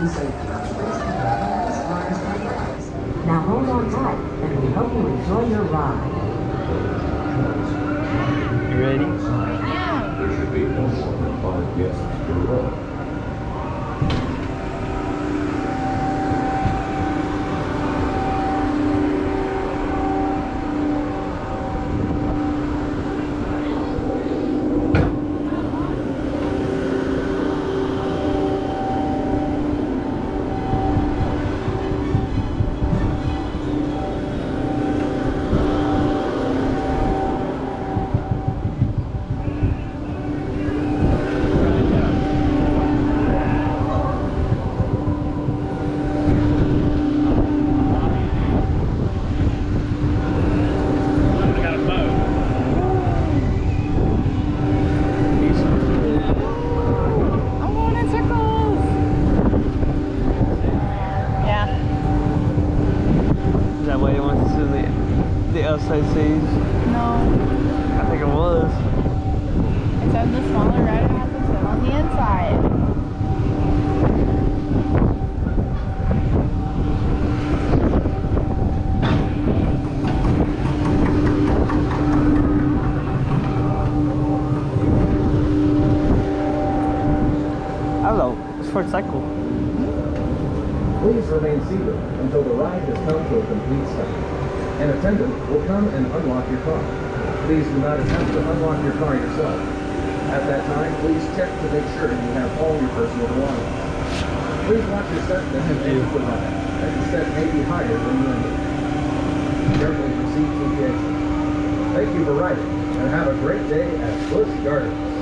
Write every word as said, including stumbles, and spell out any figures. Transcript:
Now hold on tight, and we hope you enjoy your ride. You ready? Yeah. There should be no more than five guests per row. Outside seats? No. I think it was. It said the smaller rider has to sit on the inside. Hello, it's for a cycle. Please remain seated until the ride has come to a complete stop. An attendant will come and unlock your car. Please do not attempt to unlock your car yourself. At that time, please check to make sure you have all your personal belongings. Please watch your set and enter the ride, as the set may be higher than you ended. Carefully proceed to the exit. Thank you for riding, and have a great day at Busch Gardens.